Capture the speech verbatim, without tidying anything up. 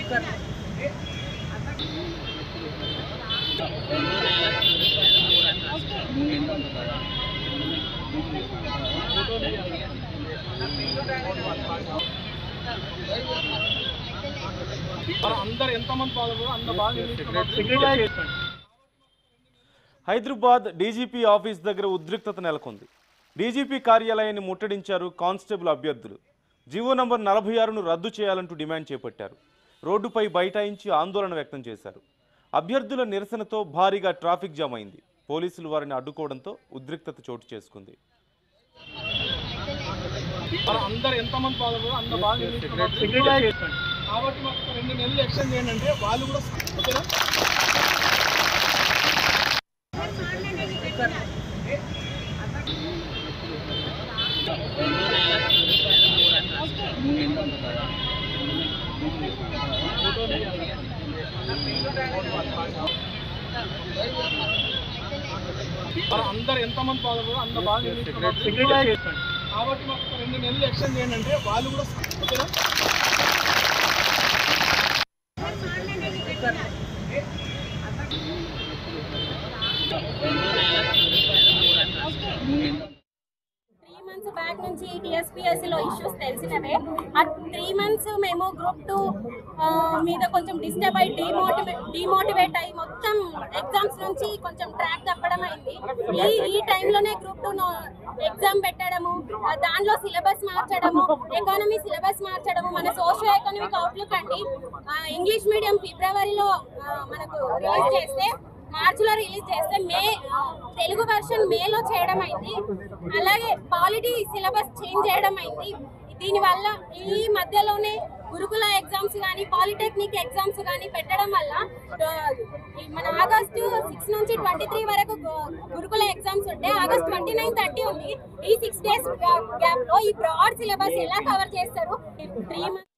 Hyderabad DGP office దగ్గర ఉద్రిక్తత నెలకొంది. డీజీపీ కార్యాలయాన్ని ముట్టడించారు కానిస్టేబుల్ అభ్యర్థులు. జీవో నంబర్ నలభై ఆరును రద్దు చేయాలంటూ డిమాండ్ చేపట్టారు. రోడ్డుపై బైఠాయించి ఆందోళన వ్యక్తం చేశారు. అభ్యర్థుల నిరసనతో భారీగా ట్రాఫిక్ జామ్ అయింది. పోలీసులు వారిని అడ్డుకోవడంతో ఉద్రిక్తత చోటు చేసుకుంది. అందరు ఎంతమంది పాల్గొన్నారు అంత బాగా కాబట్టి మాకు రెండు నెలలు ఎక్స్టెండ్ చేయండి అంటే వాళ్ళు కూడా ఓకేనా. అందరు ఎంతమంది పాల్గొన్నారు అంత బాగా కాబట్టి మాకు రెండు నెలలు ఎక్స్టెండ్ చేయండి అంటే వాళ్ళు కూడా ఓకేనా. త్రీ మంత్స్ బ్యాక్ నుంచి టీఎస్పీఎస్సీలో ఇష్యూస్ తెలిసినవే. ఆ త్రీ మంత్స్ మేము గ్రూప్ టూ మీద కొంచెం డిస్టర్బ్ అయ్యి డిమోటివే డిమోటివేట్ అయ్యి మొత్తం ఎగ్జామ్స్ నుంచి కొంచెం ట్రాక్ తప్పడం అయింది. ఈ ఈ టైంలోనే గ్రూప్ టూ ఎగ్జామ్ పెట్టడము, దానిలో సిలబస్ మార్చడము, ఎకానమీ సిలబస్ మార్చడము, మన సోషియో ఎకనామిక్ అవుట్లుక్ అండి ఇంగ్లీష్ మీడియం ఫిబ్రవరిలో మనకు రిలీజ్ చేస్తే మార్చిలో రిలీజ్ చేస్తే మే తెలుగు వర్షన్ మేలో చేయడం అయింది. అలాగే పాలిటీ సిలబస్ చేంజ్ చేయడం అయింది. దీనివల్ల ఈ మధ్యలోనే గురుకుల ఎగ్జామ్స్ కానీ పాలిటెక్నిక్ ఎగ్జామ్స్ కానీ పెట్టడం వల్ల మన ఆగస్టు సిక్స్ నుంచి ట్వంటీ త్రీ వరకు గురుకుల ఎగ్జామ్స్ ఉంటే ఆగస్ట్ ట్వంటీ నైన్ థర్టీ ఉంది. ఈ సిక్స్ డేస్ గ్యాప్ లో ఈ బ్రాడ్ సిలబస్ ఎలా కవర్ చేస్తారు? త్రీ